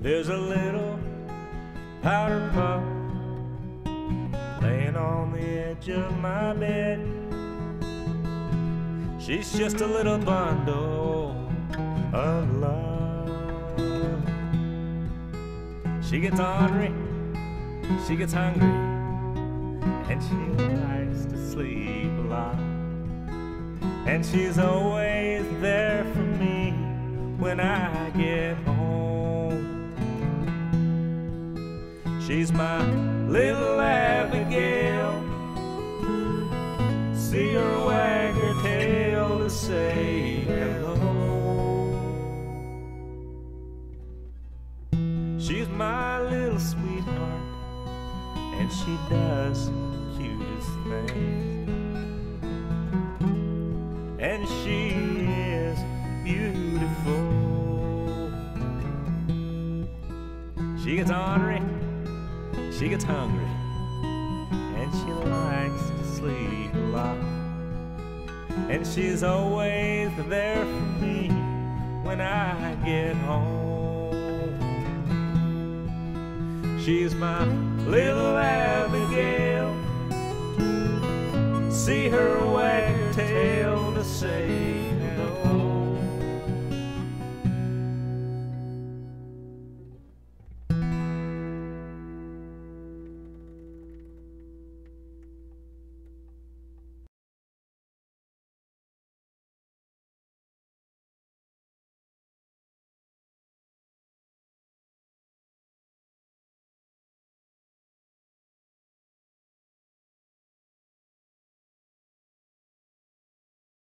There's a little powder puff laying on the edge of my bed. She's just a little bundle of love. She gets ornery, she gets hungry, and she likes to sleep a lot. And she's always there for me when I get home. She's my little Abigail. See her wag her tail to say hello. She's my little sweetheart, and she does the cutest things. And she is beautiful. She gets ornery, she gets hungry, and she likes to sleep a lot. And she's always there for me when I get home. She's my little Abigail. See her wag her tail to say hello.